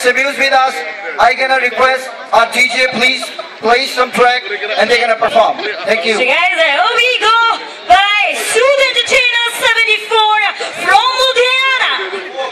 Mr. Views with us, I gonna request our DJ please play some track and they're gonna perform. Thank you. So guys, here we go by Sooth Entertainer 74 from Ludhiana.